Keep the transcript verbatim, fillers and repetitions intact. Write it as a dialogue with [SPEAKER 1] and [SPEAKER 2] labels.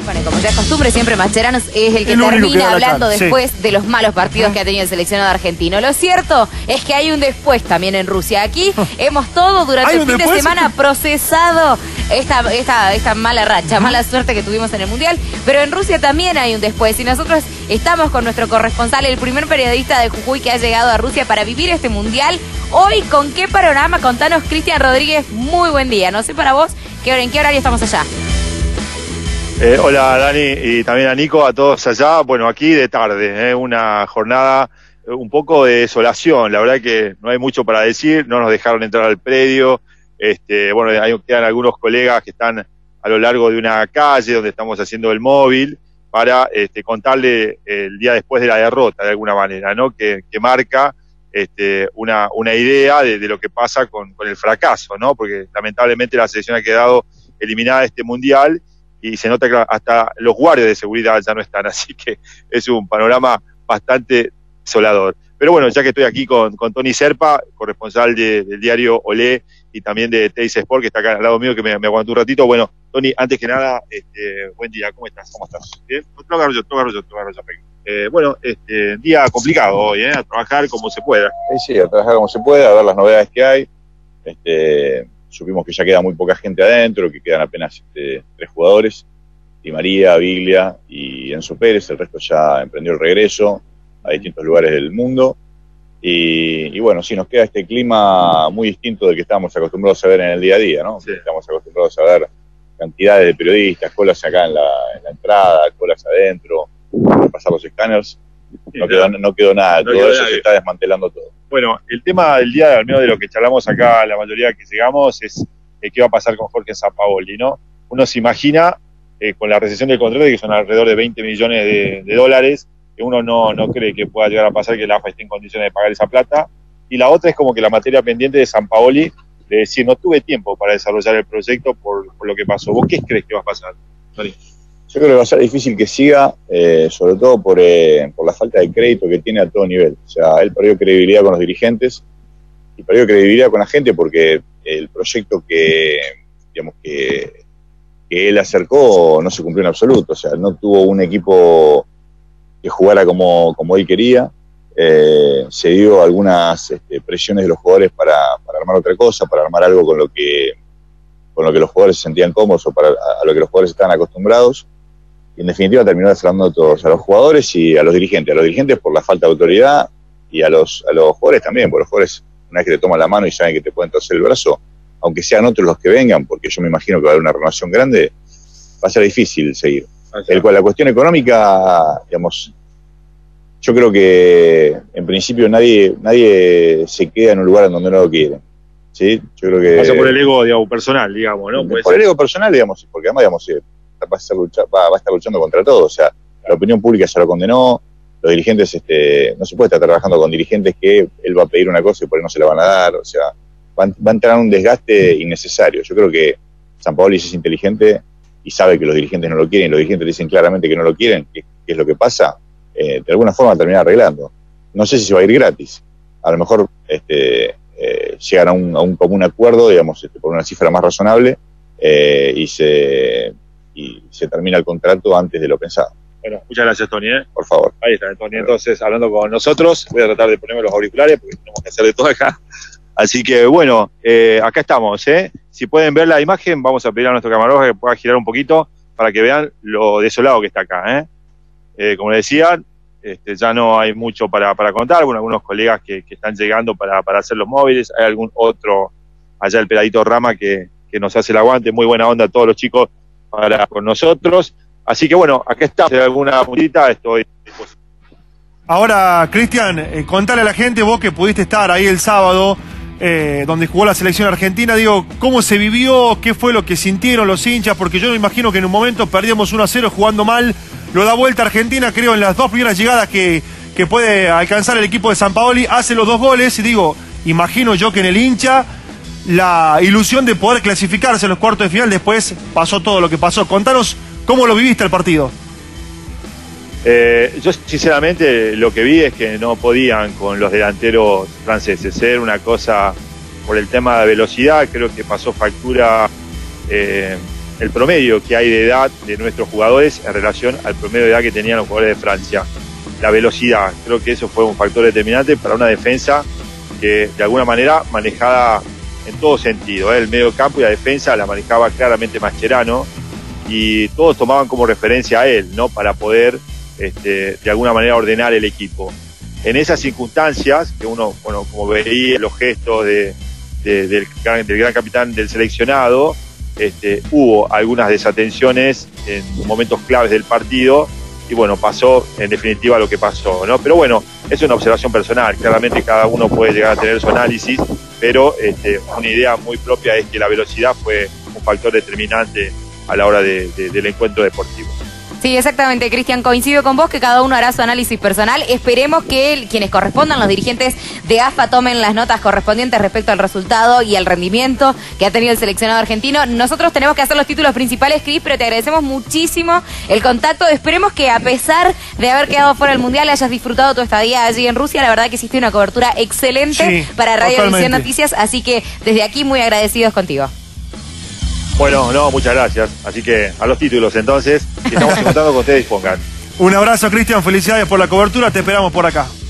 [SPEAKER 1] Bueno, y como ya es costumbre, siempre Mascherano es el que
[SPEAKER 2] el
[SPEAKER 1] termina
[SPEAKER 2] que
[SPEAKER 1] hablando
[SPEAKER 2] cara,
[SPEAKER 1] después
[SPEAKER 2] sí.
[SPEAKER 1] de los malos partidos que ha tenido el seleccionado argentino. Lo cierto es que hay un después también en Rusia. Aquí hemos todo durante el fin de semana procesado esta, esta, esta mala racha, mala suerte que tuvimos en el Mundial, pero en Rusia también hay un después y nosotros estamos con nuestro corresponsal, el primer periodista de Jujuy que ha llegado a Rusia para vivir este Mundial. Hoy, ¿con qué panorama? Contanos, Cristian Rodríguez, muy buen día. No sé para vos, ¿qué, ¿en qué horario estamos allá?
[SPEAKER 3] Eh, hola Dani y también a Nico, a todos allá. Bueno, aquí de tarde, eh, una jornada eh, un poco de desolación. La verdad que no hay mucho para decir, no nos dejaron entrar al predio. Este, bueno, ahí quedan algunos colegas que están a lo largo de una calle donde estamos haciendo el móvil para este, contarle el día después de la derrota, de alguna manera, ¿no? Que, que marca este, una, una idea de, de lo que pasa con, con el fracaso, ¿no? Porque lamentablemente la selección ha quedado eliminada de este mundial y se nota que hasta los guardias de seguridad ya no están, así que es un panorama bastante desolador. Pero bueno, ya que estoy aquí con, con Tony Serpa, corresponsal de, del diario Olé y también de Teis Sport, que está acá al lado mío, que me, me aguantó un ratito. Bueno, Tony, antes que nada, este, buen día, ¿cómo estás? ¿Cómo estás? ¿Bien? Te agarro yo, te agarro yo, te agarro yo. Eh, bueno, este, día complicado hoy, ¿eh? A trabajar como se pueda.
[SPEAKER 4] Sí, sí, a trabajar como se pueda, a ver las novedades que hay. Este, supimos que ya queda muy poca gente adentro, que quedan apenas este, tres jugadores, Di María, Biglia y Enzo Pérez. El resto ya emprendió el regreso a distintos lugares del mundo. Y, y bueno, sí, nos queda este clima muy distinto del que estábamos acostumbrados a ver en el día a día, ¿no? Sí. Estamos acostumbrados a ver cantidades de periodistas, colas acá en la, en la entrada, colas adentro, pasar los escáneres. Sí, no, quedó, no quedó nada, no todo quedó eso nadie. Se está desmantelando todo.
[SPEAKER 3] Bueno, el tema del día, al menos de lo que charlamos acá, la mayoría que llegamos, es eh, qué va a pasar con Jorge Sampaoli, ¿no? Uno se imagina, eh, con la recesión del contrato, que son alrededor de veinte millones de, de dólares, que uno no, no cree que pueda llegar a pasar, que la A F A esté en condiciones de pagar esa plata. Y la otra es como que la materia pendiente de Sampaoli, de decir, no tuve tiempo para desarrollar el proyecto por, por lo que pasó. ¿Vos qué crees que va a pasar, Tony?
[SPEAKER 4] Yo creo que va a ser difícil que siga, eh, sobre todo por, eh, por la falta de crédito que tiene a todo nivel. O sea, él perdió credibilidad con los dirigentes y perdió credibilidad con la gente porque el proyecto que, digamos, que, que él acercó no se cumplió en absoluto. O sea, no tuvo un equipo que jugara como, como él quería. Eh, se dio algunas este, presiones de los jugadores para, para armar otra cosa, para armar algo con lo que, con lo que los jugadores se sentían cómodos o para, a lo que los jugadores estaban acostumbrados. Y en definitiva terminó defraudando a todos, a los jugadores y a los dirigentes. A los dirigentes por la falta de autoridad y a los, a los jugadores también, porque los jugadores, una vez que te toman la mano y saben que te pueden torcer el brazo, aunque sean otros los que vengan, porque yo me imagino que va a haber una renovación grande, va a ser difícil seguir. El cual la cuestión económica, digamos, yo creo que en principio nadie nadie se queda en un lugar en donde no lo quiere. ¿Sí? Yo creo que...
[SPEAKER 3] Pasa por el ego, digamos, personal, digamos, ¿no?
[SPEAKER 4] Por el ego personal, digamos, porque además, digamos, va a, estar lucha, va, va a estar luchando contra todo. O sea, la opinión pública ya lo condenó, los dirigentes, este, no se puede estar trabajando con dirigentes que él va a pedir una cosa y por ahí no se la van a dar. O sea, va, va a entrar en un desgaste innecesario. Yo creo que Sampaoli es inteligente y sabe que los dirigentes no lo quieren, y los dirigentes dicen claramente que no lo quieren, que, que es lo que pasa, eh, de alguna forma terminar arreglando. No sé si se va a ir gratis. A lo mejor este, eh, llegan a un, a un común acuerdo, digamos, este, por una cifra más razonable, eh, y se... y se termina el contrato antes de lo pensado.
[SPEAKER 3] Bueno, muchas gracias, Tony, ¿eh?
[SPEAKER 4] Por favor.
[SPEAKER 3] Ahí está, Tony. Entonces, hablando con nosotros, voy a tratar de ponerme los auriculares porque tenemos que hacer de todo acá. Así que, bueno, eh, acá estamos, ¿eh? Si pueden ver la imagen, vamos a pedir a nuestro camarógrafo que pueda girar un poquito para que vean lo desolado que está acá, ¿eh? Eh, como les decía, este, ya no hay mucho para, para contar. Bueno, algunos colegas que, que están llegando para, para hacer los móviles. Hay algún otro, allá el peladito Rama, que, que nos hace el aguante. Muy buena onda a todos los chicos para con nosotros, así que bueno, acá está, si hay alguna puntita, estoy.
[SPEAKER 2] Ahora, Cristian, eh, contale a la gente, vos que pudiste estar ahí el sábado, eh, donde jugó la selección argentina, digo, ¿cómo se vivió? ¿Qué fue lo que sintieron los hinchas? Porque yo me imagino que en un momento perdíamos uno a cero jugando mal, lo da vuelta Argentina, creo, en las dos primeras llegadas que, que puede alcanzar el equipo de Sampaoli, hace los dos goles, y digo, imagino yo que en el hincha la ilusión de poder clasificarse en los cuartos de final, después pasó todo lo que pasó. Contanos cómo lo viviste el partido.
[SPEAKER 3] Eh, yo sinceramente lo que vi es que no podían con los delanteros franceses. Era una cosa por el tema de velocidad, creo que pasó factura eh, el promedio que hay de edad de nuestros jugadores en relación al promedio de edad que tenían los jugadores de Francia. La velocidad, creo que eso fue un factor determinante para una defensa que de alguna manera manejada en todo sentido, ¿eh? El medio campo y la defensa la manejaba claramente Mascherano y todos tomaban como referencia a él, ¿no? Para poder este, de alguna manera ordenar el equipo. En esas circunstancias, que uno, bueno, como veía los gestos de, de, del, del gran capitán del seleccionado, este, hubo algunas desatenciones en momentos claves del partido y bueno, pasó en definitiva lo que pasó, ¿no? Pero bueno, es una observación personal, claramente cada uno puede llegar a tener su análisis, pero este, una idea muy propia es que la velocidad fue un factor determinante a la hora de, de, del encuentro deportivo.
[SPEAKER 1] Sí, exactamente, Cristian, coincido con vos que cada uno hará su análisis personal. Esperemos que el, quienes correspondan, los dirigentes de A F A, tomen las notas correspondientes respecto al resultado y al rendimiento que ha tenido el seleccionado argentino. Nosotros tenemos que hacer los títulos principales, Cris, pero te agradecemos muchísimo el contacto. Esperemos que a pesar de haber quedado fuera del Mundial hayas disfrutado tu estadía allí en Rusia. La verdad que hiciste una cobertura excelente sí, para Radio Visión Noticias, así que desde aquí muy agradecidos contigo.
[SPEAKER 3] Bueno, no, muchas gracias. Así que a los títulos entonces, que estamos contando con ustedes dispongan.
[SPEAKER 2] Un abrazo, Cristian, felicidades por la cobertura, te esperamos por acá.